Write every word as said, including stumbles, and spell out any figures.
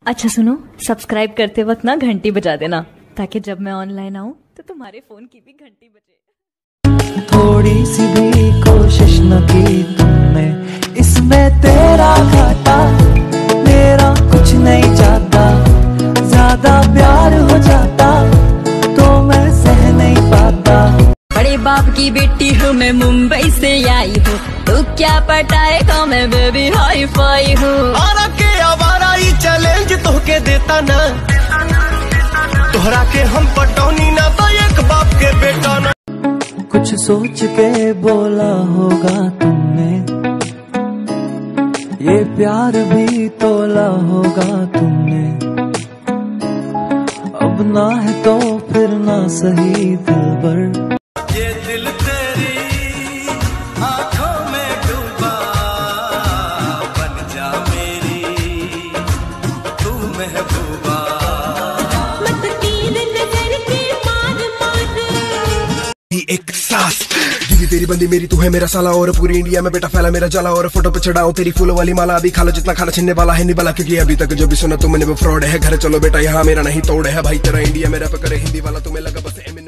अच्छा सुनो, सब्सक्राइब करते वक्त ना घंटी बजा देना ताकि जब मैं ऑनलाइन आऊँ तो तुम्हारे फोन की भी घंटी बजे। थोड़ी सी भी कोशिश न की तुमने, इसमें तेरा घाटा, मेरा कुछ नहीं जाता। ज्यादा प्यार हो जाता तो मैं सह नहीं पाता। बड़े बाप की बेटी हूँ मैं, मुंबई से आई हूँ, तू क्या पटाएगा, मैं बेबी हाई फाई हूँ। आरा के आवारा ही चैलेंज तोहके देता ना, तोहरा के हम पटौनी ना तो एक बाप के बेटा ना। कुछ सोच के बोला होगा तुमने, ये प्यार भी तोला होगा तुमने। अब ना है तो फिर ना सही दिलबर। ये दिल तेरी आंखों में डूबा, बन जा मेरी तू महबूबा। मत तीर नजर के मार मार, एक सांस दीदी तेरी बंदी मेरी तू है मेरा साला, और पूरी इंडिया में बेटा फैला मेरा जाला। और फोटो पे चढ़ाओ तेरी फूलों वाली माला, अभी खा लो जितना खाना छिनने वाला है निवाला। क्योंकि अभी तक जो भी सुना तुमने वो फ्रॉड है। घर चलो बेटा यहाँ मेरा नहीं तोड़ है भाई तेरा, इंडिया मेरा पे करे हिंदी वाला, तुम्हें लगा बस